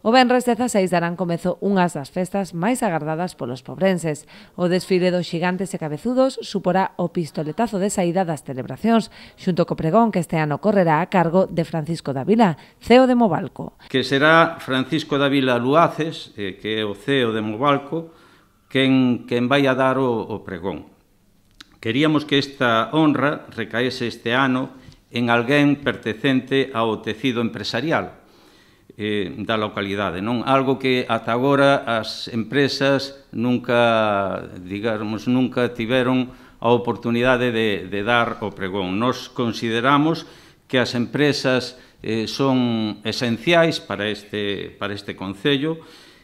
O venres 16 darán comezo unhas das festas máis agardadas polos pobrenses. O desfile dos xigantes e cabezudos suporá o pistoletazo de saída das celebracións, xunto co pregón que este ano correrá a cargo de Francisco Dávila, CEO de Movalco. Que será Francisco Dávila Luaces, que é o CEO de Movalco, quen vai a dar o pregón. Queríamos que esta honra recaese este ano en alguén pertencente ao tecido empresarial da localidade, non? Algo que ata agora as empresas nunca tiveron a oportunidade de dar o pregón. Nos consideramos que as empresas son esenciais para este concello,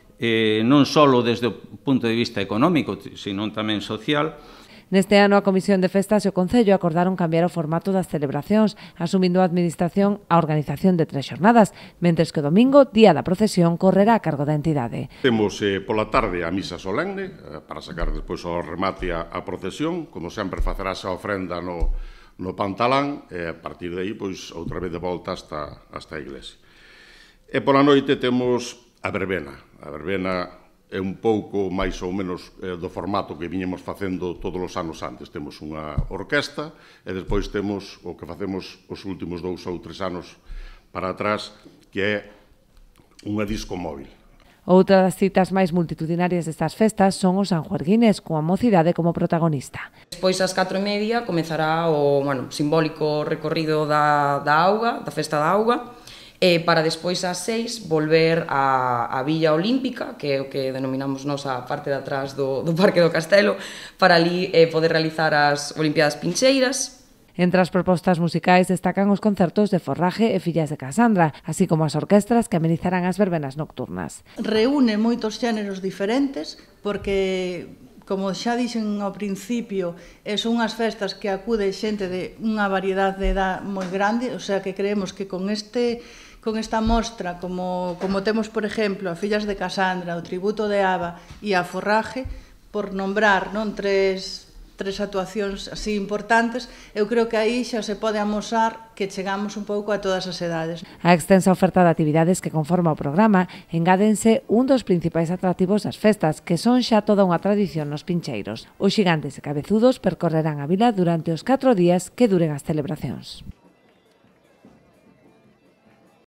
non só desde o punto de vista económico, sino tamén social. Neste ano, a Comisión de Festas e o Concello acordaron cambiar o formato das celebracións, asumindo a Administración a organización de 3 xornadas, mentres que o domingo, día da procesión, correrá a cargo da entidade. Temos pola tarde a misa solenne, para sacar despois ao remate a procesión, como sempre facerase a ofrenda no Pantalán, e a partir de aí, pois, outra vez de volta hasta a iglesia. E pola noite temos a verbena. A verbena é un pouco máis ou menos do formato que viñemos facendo todos os anos antes. Temos unha orquesta e despois temos o que facemos os últimos 2 ou 3 anos para atrás, que é unha disco móvil. Outra das citas máis multitudinarias destas festas son os sanjuerguines, coa mocidade como protagonista. Despois, ás 4:30, comezará o simbólico recorrido da auga, da festa da auga, para despois ás 6 volver á Villa Olímpica, que é o que denominamos nos a parte de atrás do Parque do Castelo, para ali poder realizar as Olimpiadas Pincheiras. Entre as propostas musicais destacan os concertos de Forraje e Fillas de Casandra, así como as orquestras que amenizarán as verbenas nocturnas. Reúne moitos xéneros diferentes, porque, como xa dixen ao principio, son unhas festas que acude xente de unha variedade de edad moi grande, o sea que creemos que con esta mostra, como temos, por exemplo, a Fillas de Casandra, o Tributo de Aba e a Forraje, por nombrar tres actuacións así importantes, eu creo que aí xa se pode amosar que chegamos un pouco a todas as edades. A extensa oferta de actividades que conforma o programa engádense un dos principais atractivos das festas, que son xa toda unha tradición nos pincheiros. Os xigantes e cabezudos percorrerán a vila durante os 4 días que duren as celebracións.